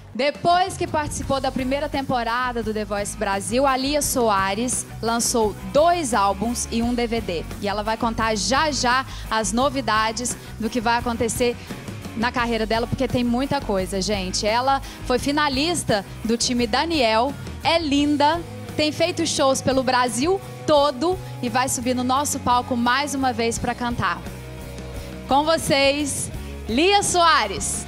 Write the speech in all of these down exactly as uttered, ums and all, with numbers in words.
Depois que participou da primeira temporada do The Voice Brasil, a Lia Soares lançou dois álbuns e um D V D. E ela vai contar já já as novidades do que vai acontecer na carreira dela, porque tem muita coisa, gente. Ela foi finalista do time Daniel, é linda, tem feito shows pelo Brasil todo e vai subir no nosso palco mais uma vez para cantar. Com vocês, Lia Soares.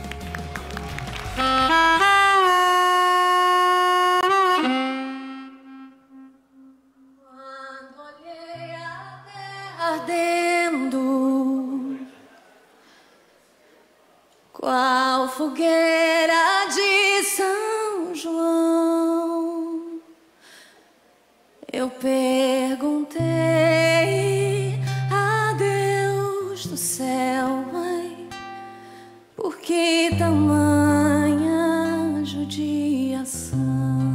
Quando olhei a terra ardendo, qual fogueira de São João, eu perguntei a Deus do céu, mãe, por que tamanha judiação?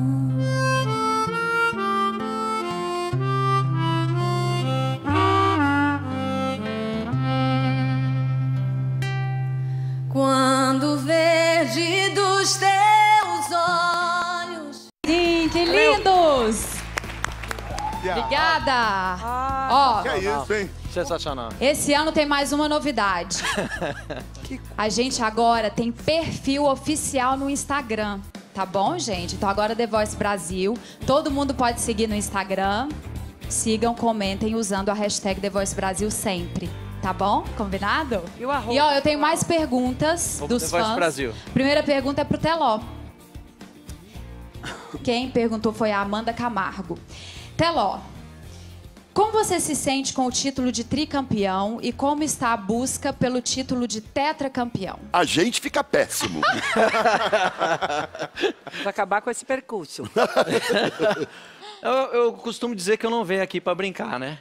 Quando o verde dos teus olhos... Sim, que lindos! Obrigada! Ah, Ó, que é isso, hein? Sensacional. Esse ano tem mais uma novidade. A gente agora tem perfil oficial no Instagram, tá bom, gente? Então agora The Voice Brasil, todo mundo pode seguir no Instagram. Sigam, comentem usando a hashtag The Voice Brasil sempre. Tá bom? Combinado? E o arroba? E ó, eu tenho mais perguntas Vou dos The Voice fãs. Brasil. Primeira pergunta é pro Teló. Quem perguntou foi a Amanda Camargo. Teló, como você se sente com o título de tricampeão e como está a busca pelo título de tetracampeão? A gente fica péssimo. Pra acabar com esse percurso. eu, eu costumo dizer que eu não venho aqui pra brincar, né?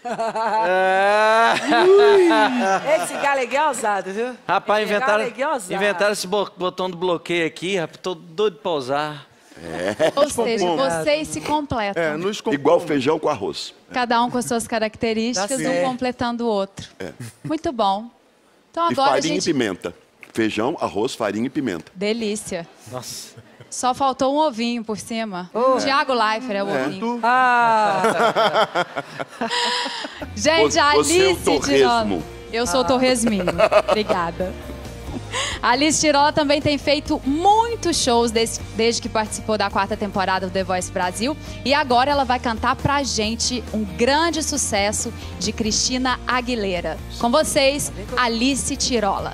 Esse galeguinho é ousado, viu? Rapaz, Esse inventaram, galeguinho é ousado. inventaram esse bo- botão do bloqueio aqui, rapaz, tô doido pra usar. Ou seja, vocês se completam. É, nos Igual feijão com arroz. Cada um com suas características, Tá um certo. completando o outro. É. Muito bom. Então E agora a farinha gente... e pimenta. Feijão, arroz, farinha e pimenta. Delícia. Nossa. Só faltou um ovinho por cima. Oh. Tiago Leifert é o É. ovinho. Ah, Gente, a Você é o Alice Tirola. torresmo. Eu sou o torresminho. Obrigada. A Alice Tirola também tem feito muitos shows desde, desde que participou da quarta temporada do The Voice Brasil. E agora ela vai cantar pra gente um grande sucesso de Cristina Aguilera. Com vocês, Alice Tirola.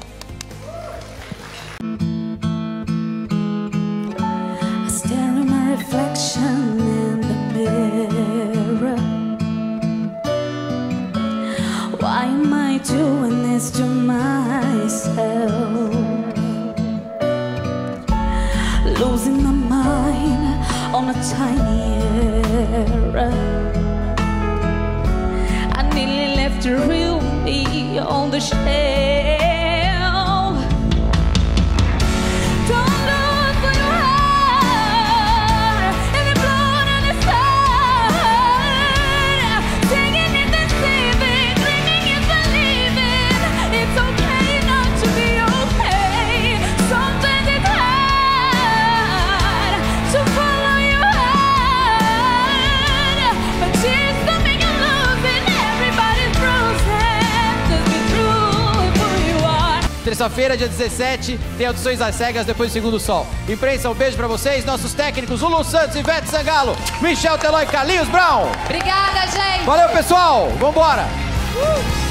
I stare at my reflection in the mirror. Why am I doing this to myself? Losing my mind on a tiny error. I nearly left you me on the shelf. Don't look for your heart in the blood and the sun. Singing in the sleeping, dreaming is believing. It's okay not to be okay. Something is hard to follow your heart, but she's coming and losing. Everybody's frozen. Just be true for who you are. Terça-feira, dia dezessete, tem audições às cegas depois do Segundo Sol. Imprensa, um beijo pra vocês, nossos técnicos, Lulu Santos, Ivete Sangalo, Michel Teló e Carlinhos Brown. Obrigada, gente! Valeu, pessoal! Vambora! Uh!